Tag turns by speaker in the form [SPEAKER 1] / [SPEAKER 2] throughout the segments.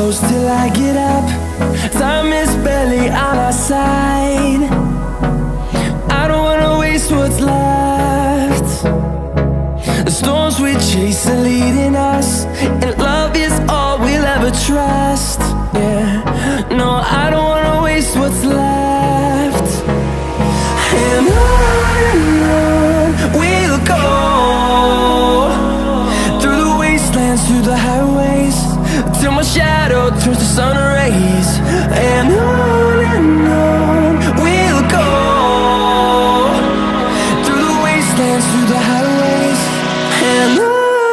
[SPEAKER 1] close till I get up. Time is barely on our side. I don't wanna waste what's left. The storms we chase are leading us, and love is all we'll ever trust. Yeah, no, I don't wanna waste what's left. And on we'll go, through the wastelands, through the highways, till my shadow turns to sun rays. And on we'll go, through the wastelands, through the highways, and on we'll go.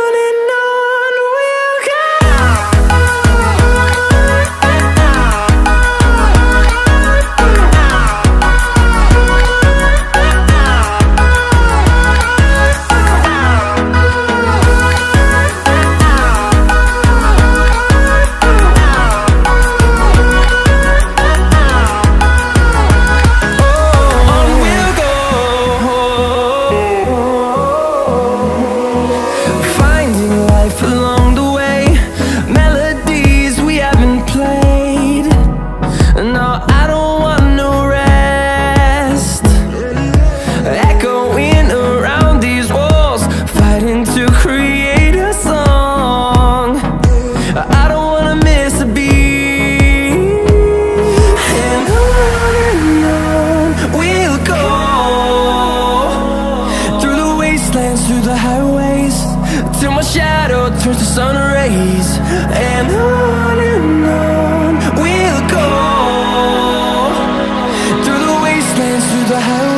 [SPEAKER 1] Through the highways, till my shadow turns to sun rays. And on we'll go, through the wastelands, through the highways.